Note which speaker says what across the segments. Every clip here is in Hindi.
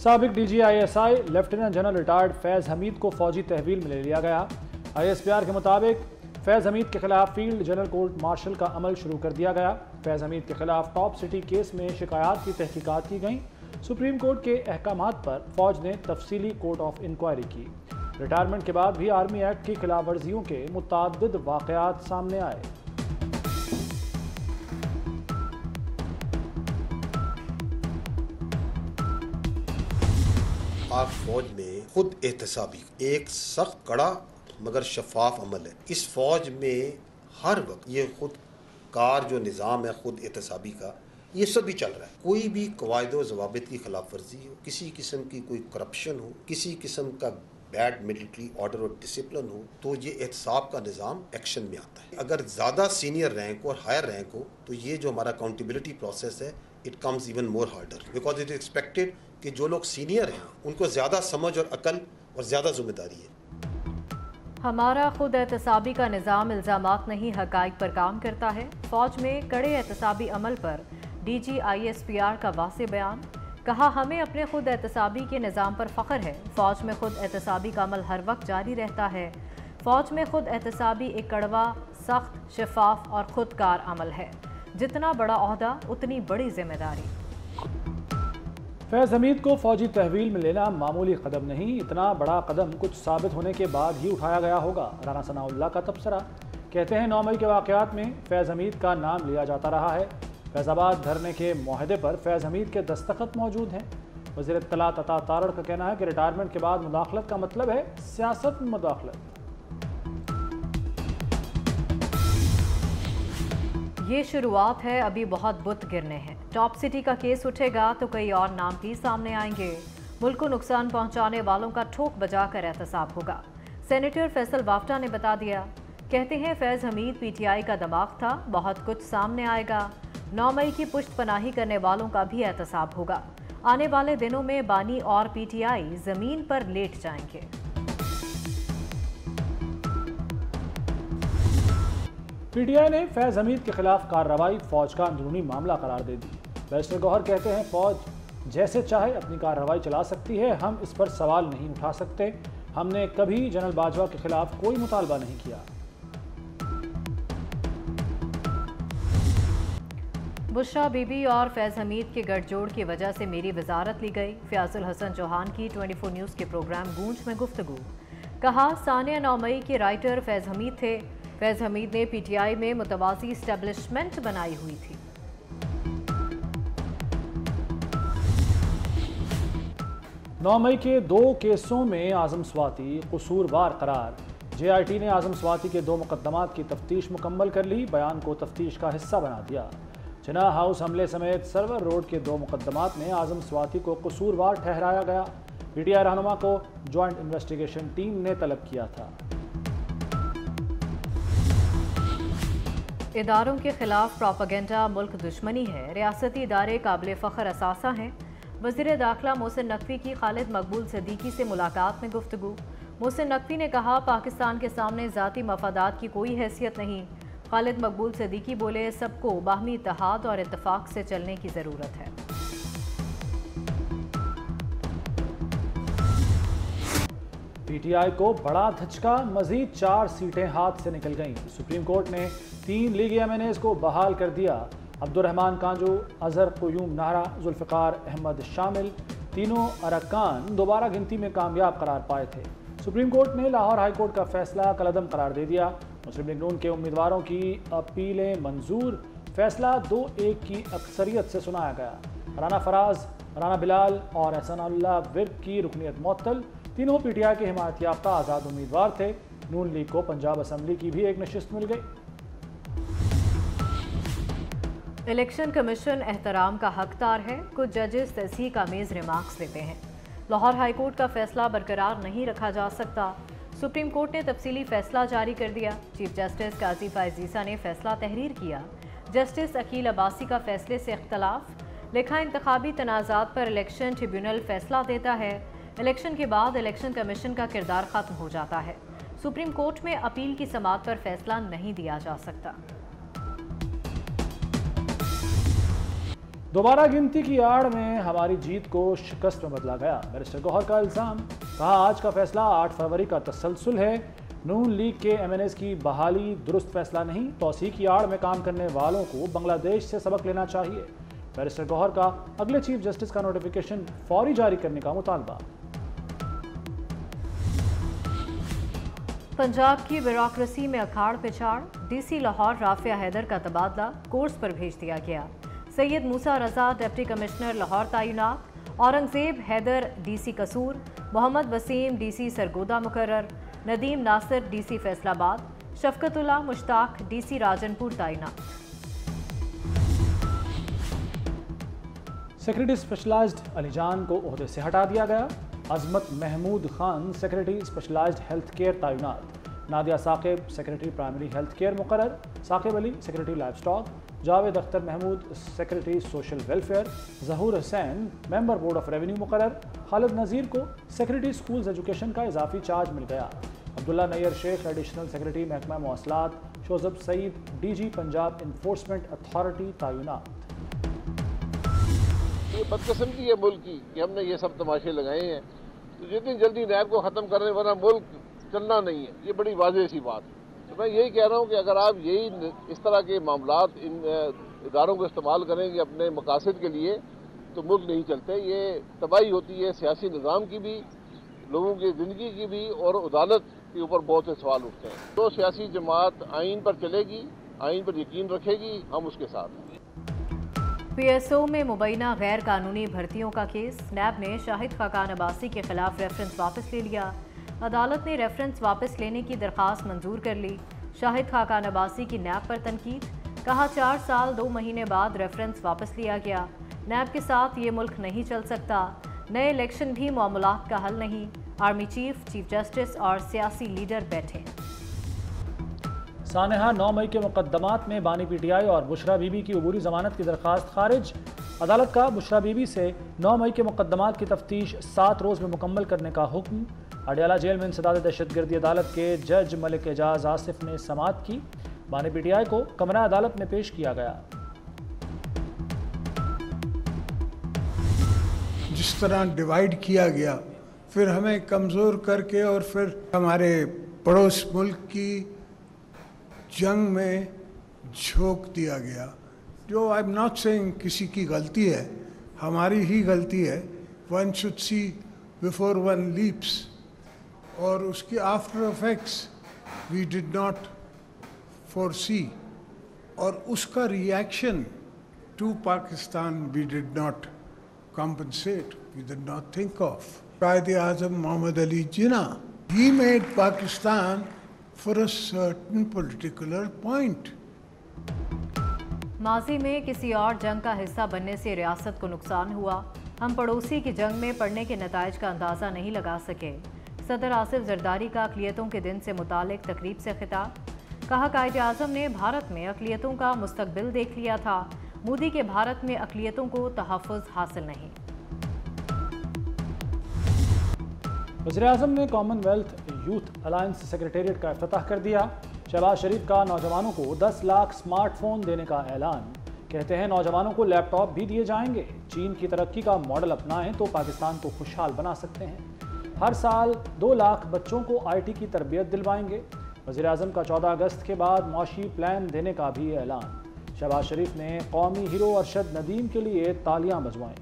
Speaker 1: साबिक DGISI lieutenant general retired Faiz Hamid को फौजी तहवील में ले लिया गया। ISPR के मुताबिक फैज़ हमीद के खिलाफ फील्ड जनरल कोर्ट मार्शल का अमल शुरू कर दिया गया। फैज़ हमीद के खिलाफ टॉप सिटी केस में शिकायत की तहकीकात की गई। सुप्रीम कोर्ट के अहकामात पर फौज ने तफसीली कोर्ट ऑफ इंक्वायरी की। रिटायरमेंट के बाद भी आर्मी एक्ट की खिलाफ वर्जियों के मुतअद्दिद वाक़यात सामने आए।
Speaker 2: पाक फौज में खुद एहतसाबी एक सख्त कड़ा मगर शफाफ अमल है। इस फौज में हर वक्त ये खुद कार जो निज़ाम है खुद एहतसाबी का, ये सब भी चल रहा है। कोई भी कवायद व ज़वाबित की खिलाफ वर्जी हो, किसी किस्म की कोई करप्शन हो, किसी किस्म का बैड मिलिट्री ऑर्डर और डिसिप्लिन हो, तो ये एहतसाब का निज़ाम एक्शन में आता है। अगर ज़्यादा सीनियर रैंक और हायर रैंक हो तो ये जो हमारा अकाउंटेबिलिटी प्रोसेस है it comes even more harder, because it is expected कि जो लोग सीनियर हैं उनको ज़्यादा समझ और अकल और ज़्यादा जिम्मेदारी है।
Speaker 3: हमारा खुद एहतसाबी का निज़ाम इल्ज़ामात नहीं हक़ाइक़ पर काम करता है। फ़ौज में कड़े एहतसाबी अमल पर DGISPR का वाज़ेह बयान। कहा, हमें अपने खुद एहतसाबी के निज़ाम पर फ़ख्र है। फ़ौज में खुद एहतसाबी का अमल हर वक्त जारी रहता है। फ़ौज में खुद एहतसाबी एक कड़वा, सख्त, शफाफ और खुदकार अमल है। जितना बड़ा ओहदा उतनी बड़ी जिम्मेदारी।
Speaker 1: फैज़ हमीद को फौजी तहवील में लेना मामूली कदम नहीं, इतना बड़ा कदम कुछ साबित होने के बाद ही उठाया गया होगा। राना सनाउल्लाह का तबसरा। कहते हैं 9 मई के वाक़यात में फैज़ हमीद का नाम लिया जाता रहा है। फैज़ाबाद धरने के मुआहदे पर फैज़ हमीद के दस्तखत मौजूद हैं। वज़ीर इत्तलात अता तारड़ का कहना है कि रिटायरमेंट के बाद मुदाखलत का मतलब है सियासत में मुदाखलत।
Speaker 3: ये शुरुआत है, अभी बहुत बुत गिरने हैं। टॉप सिटी का केस उठेगा तो कई और नाम भी सामने आएंगे। मुल्क को नुकसान पहुंचाने वालों का ठोक बजाकर एहतसाब होगा। सेनेटर फैसल वाफ्टा ने बता दिया। कहते हैं फैज़ हमीद PTI का दिमाग था, बहुत कुछ सामने आएगा। 9 मई की पुश्त पनाही करने वालों का भी एहतसाब होगा। आने वाले दिनों में बानी और PTI जमीन पर लेट जाएंगे।
Speaker 1: PTI ने फैज़ हमीद के खिलाफ कार्रवाई फौज का अंदरूनी मामला करार दे दी। बैरिस्टर गौहर कहते हैं फौज जैसे चाहे अपनी कार्रवाई चला सकती है, हम इस पर सवाल नहीं उठा सकते। हमने कभी जनरल बाजवा के खिलाफ कोई मुतालबा नहीं किया।
Speaker 3: बुशरा बीबी और फैज़ हमीद के गठजोड़ की वजह से मेरी वजारत ली गई। फ़याज़ुल हसन चौहान की 24 न्यूज़ के प्रोग्राम गूंज में गुफ्तगू। कहा, सानिया 9 मई के राइटर फैज़ हमीद थे। फैज़ हमीद ने PTI में मुतवाज़ी इस्टेब्लिशमेंट बनाई हुई थी।
Speaker 1: नौ मई के 2 केसों में आज़म स्वाति कसूरवार करार। JIT ने आज़म स्वाति के 2 मुकदमात की तफ्तीश मुकम्मल कर ली। बयान को तफ्तीश का हिस्सा बना दिया। जिना हाउस हमले समेत सर्वर रोड के 2 मुकदमात में आज़म स्वाति को कसूरवार ठहराया गया। PTI रहनुमा को जॉइंट इन्वेस्टिगेशन टीम ने तलब किया था।
Speaker 3: इदारों के खिलाफ प्रोपेगेंडा मुल्क दुश्मनी है। रियासती इदारे काबिल फ़ख्र असासा हैं। वज़ीर दाखिला मोहसिन नकवी की खालिद मकबूल सिद्दीकी से मुलाकात में गुफ्तगू। मोहसिन नकवी ने कहा, पाकिस्तान के सामने ज़ाती मफादात की कोई हैसियत नहीं। खालिद मकबूल सिद्दीकी बोले, सबको बाहमी इत्तेहाद और इत्तेफाक से चलने की ज़रूरत है।
Speaker 1: PTI को बड़ा धचका, मजीद 4 सीटें हाथ से निकल गईं। सुप्रीम कोर्ट ने 3 लीगी MNAs को बहाल कर दिया। अब्दुर्रहमान कांजू, अजहर क़यूम नाहरा, जुल्फ़िकार अहमद शामिल तीनों अरकान दोबारा गिनती में कामयाब करार पाए थे। सुप्रीम कोर्ट ने लाहौर हाई कोर्ट का फैसला कलअदम करार दे दिया। मुस्लिम लीग नून के उम्मीदवारों की अपीलें मंजूर। फैसला 2-1 की अक्सरियत से सुनाया गया। राना फराज, राना बिलाल और एहसानुल्लाह विर्क की रुकनीत मुअत्तल। तीनों PTI के हिमायत याफ्ता आज़ाद उम्मीदवार थे। नून लीग को पंजाब असम्बली की भी एक नशिस्त मिल गई।
Speaker 3: इलेक्शन कमीशन एहतराम का हकदार है। कुछ जजेस तस्हीह का मेज़ रिमार्क्स देते हैं। लाहौर हाई कोर्ट का फैसला बरकरार नहीं रखा जा सकता। सुप्रीम कोर्ट ने तफसीली फैसला जारी कर दिया। चीफ जस्टिस काजी फायजीसा ने फैसला तहरीर किया। जस्टिस अकील अब्बासी का फैसले से इख्तलाफ। लिखा, इंतखाबी तनाज़ात पर इलेक्शन ट्रिब्यूनल फैसला देता है। इलेक्शन के बाद इलेक्शन कमीशन का किरदार ख़त्म हो जाता है। सुप्रीम कोर्ट में अपील की समाअत पर फैसला नहीं दिया जा सकता।
Speaker 1: दोबारा गिनती की आड़ में हमारी जीत को शिकस्त में बदला गया, बैरिस्टर गौहर का इल्जाम। कहा आज का फैसला 8 फरवरी का तसलसल है। नून लीग के MNAs की बहाली दुरुस्त फैसला नहीं, तौसीह की आड़ में काम करने वालों को बांग्लादेश से सबक लेना चाहिए। बैरिस्टर गौहर का अगले चीफ जस्टिस का नोटिफिकेशन फौरी जारी करने का मुतालबा।
Speaker 3: पंजाब की ब्यूरोक्रेसी में अखाड़ पिछाड़, DC लाहौर राफिया हैदर का तबादला कोर्स पर भेज दिया गया। सैयद मूसा रजा डिप्टी कमिश्नर लाहौर तैनात, औरंगजेब हैदर DC कसूर, मोहम्मद वसीम DC सरगोदा मुकर्रर, नदीम नासिर DC फैसलाबाद, शफकतुल्लाह मुश्ताक DC राजनपुर तैनात।
Speaker 1: सेक्रेटरी स्पेशलाइज्ड अलीजान को ओहदे से हटा दिया गया। Azmat Mahmood Khan secretary specialised health care तैनात, Nadia Saqib secretary primary health care मुकर्रर, Saqib Ali secretary livestock, Javed Akhtar Mahmood secretary social welfare, Zahoor Hussain member board of revenue मुकर्रर, खालिद नज़ीर को सेक्रेटरी स्कूल्स एजुकेशन का इजाफी चार्ज मिल गया। अब्दुल्ला नैयर शेख एडिशनल सेक्रेटरी महकमा मवासलात, Shozab Saeed DG Punjab enforcement authority तैनात।
Speaker 4: ये बदकिस्मती है मुल्क की कि हमने ये सब तमाशे लगाए हैं, तो जितनी जल्दी नैब को ख़त्म करने वाला मुल्क चलना नहीं है, ये बड़ी वाज़ेह सी बात है। तो मैं यही कह रहा हूँ कि अगर आप यही इस तरह के मामलात इन इदारों को इस्तेमाल करेंगे अपने मकासद के लिए तो मुल्क नहीं चलते। ये तबाही होती है सियासी निज़ाम की भी, लोगों की ज़िंदगी की भी, और अदालत के ऊपर बहुत से सवाल उठते हैं। तो सियासी जमात आइन पर चलेगी, आइन पर यकीन रखेगी, हम उसके साथ हैं।
Speaker 3: PSO में मुबैना गैर कानूनी भर्तियों का केस, नैब ने शाहिद खाकान अब्बासी के खिलाफ रेफरेंस वापस ले लिया। अदालत ने रेफरेंस वापस लेने की दरख्वास्त मंजूर कर ली। शाहिद खाकान अब्बासी की नैब पर तनकीद, कहा 4 साल 2 महीने बाद रेफरेंस वापस लिया गया। नैब के साथ ये मुल्क नहीं चल सकता, नए इलेक्शन भी मामलात का हल नहीं। आर्मी चीफ, चीफ जस्टिस और सियासी लीडर बैठे।
Speaker 1: सानेहा 9 मई के मुकदमात में बानी PTI और बुशरा बीबी की अबूरी जमानत की दरख्वास्त खारिज। अदालत का बुशरा बीबी से 9 मई के मुकदमात की तफ्तीश 7 रोज़ में मुकम्मल करने का हुक्म। अडियाला जेल में इंसदाद दहशतगर्दी अदालत के जज मलिक एजाज आसिफ ने समाअत की। बानी PTI को कमरा अदालत में पेश किया गया।
Speaker 5: जिस तरह डिवाइड किया गया, फिर हमें कमज़ोर करके और फिर हमारे पड़ोस मुल्क की जंग में झोंक दिया गया, जो आई एम नॉट सेइंग किसी की गलती है, हमारी ही गलती है। One should see before one leaps, और उसके after effects we did not foresee, और उसका reaction to Pakistan we did not compensate, we did not think of. Quaid-e-Azam Muhammad Ali Jinnah, he made Pakistan for a certain particular point.
Speaker 3: माजी में किसी और जंग का हिस्सा बनने से रियासत को नुकसान हुआ। हम पड़ोसी की जंग में पड़ने के नताइज का अंदाज़ा नहीं लगा सके। सदर आसिफ जरदारी का अक़लियतों के दिन से मुतालिक तकरीब से खिताब, कहा कायद-ए-आज़म ने भारत में अक़लियतों का मुस्तकबिल देख लिया था, मोदी के भारत में अक़लियतों को तहफ़्फ़ुज़ हासिल नहीं।
Speaker 1: वज़ीर-ए-आज़म ने कॉमनवेल्थ यूथ अलायंस सेक्रेटेरिएट का इफ्तिताह कर दिया। शहबाज शरीफ का नौजवानों को 10 लाख स्मार्टफोन देने का ऐलान, कहते हैं नौजवानों को लैपटॉप भी दिए जाएंगे। चीन की तरक्की का मॉडल अपनाएं तो पाकिस्तान को खुशहाल बना सकते हैं। हर साल 2 लाख बच्चों को IT की तरबियत दिलवाएंगे। वज़ीर-ए-आज़म का 14 अगस्त के बाद मौशी प्लान देने का भी ऐलान। शहबाज शरीफ ने कौमी हीरो अरशद नदीम के लिए तालियां बजवाईं।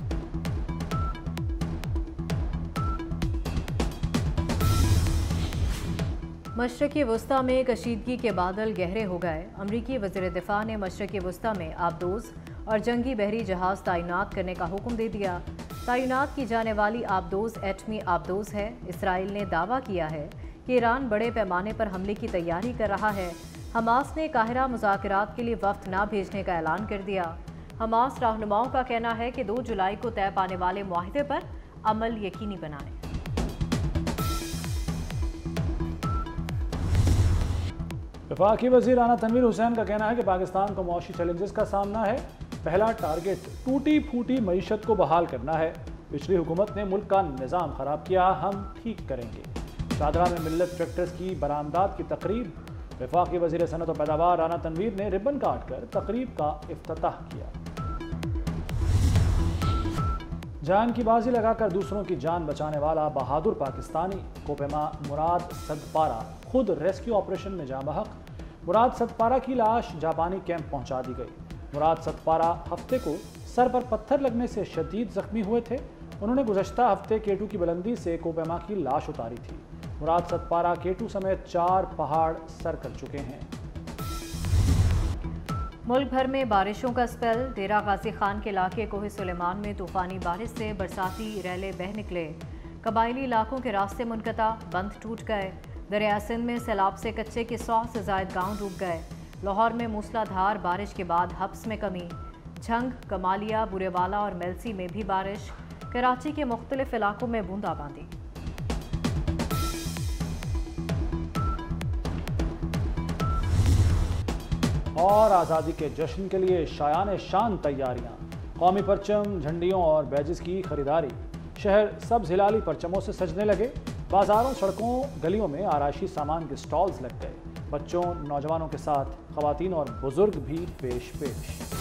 Speaker 3: मशरक़ी वस्ता में कशीदगी के बादल गहरे हो गए। अमरीकी वज़ीर दिफ़ा ने मशरक़ी वस्ता में आबदोज़ और जंगी बहरी जहाज़ तैनात करने का हुक्म दे दिया। तैनात की जाने वाली आबदोज़ एटमी आबदोज़ है। इसराइल ने दावा किया है कि ईरान बड़े पैमाने पर हमले की तैयारी कर रहा है। हमास ने काहिरा मुज़ाकरात के लिए वफ़द ना भेजने का ऐलान कर दिया। हमास रहनुमाओं का कहना है कि 2 जुलाई को तय पाने वाले मुआहदे पर अमल यकीनी बनाएं।
Speaker 1: वफाकी वज़ीर राना तनवीर हुसैन का कहना है कि पाकिस्तान को मौशी चैलेंजेस का सामना है। पहला टारगेट टूटी फूटी मईशत को बहाल करना है। पिछली हुकूमत ने मुल्क का निज़ाम ख़राब किया, हम ठीक करेंगे। शादरा में मिल्लत ट्रैक्टर्स की बरामदात की तकरीब, वफाकी वज़ीर सनअत और पैदावार राना तनवीर ने रिबन काट कर तकरीब का इफ्तिताह किया। जान की बाजी लगाकर दूसरों की जान बचाने वाला बहादुर पाकिस्तानी कोपेमा मुराद सदपारा खुद रेस्क्यू ऑपरेशन में जाँ बहक। मुराद सदपारा की लाश जापानी कैंप पहुंचा दी गई। मुराद सदपारा हफ्ते को सर पर पत्थर लगने से शदीद जख्मी हुए थे। उन्होंने गुज़श्ता हफ्ते केटू की बुलंदी से कोपेमा की लाश उतारी थी। मुराद सदपारा केटू समेत 4 पहाड़ सर कर चुके हैं।
Speaker 3: मुल्क भर में बारिशों का स्पेल। डेरा गाजी खान के इलाके कोहे सुलेमान में तूफानी बारिश से बरसाती रैले बह निकले। कबायली इलाकों के रास्ते मुनक़ता, बंद टूट गए। दरिया सिंध में सैलाब से कच्चे के 100 से ज़ायद गाँव डूब गए। लाहौर में मूसलाधार बारिश के बाद हब्स में कमी। झंग, कमालिया, बुरेवाला और मेलसी में भी बारिश। कराची के मुख्तलिफ इलाकों में बूंदाबांदी।
Speaker 1: और आज़ादी के जश्न के लिए शायान शान तैयारियां। कौमी परचम, झंडियों और बैजेस की खरीदारी। शहर सब्ज़ हिलाली परचमों से सजने लगे। बाजारों, सड़कों, गलियों में आराइशी सामान के स्टॉल्स लग गए। बच्चों, नौजवानों के साथ ख़वातीन और बुजुर्ग भी पेश पेश।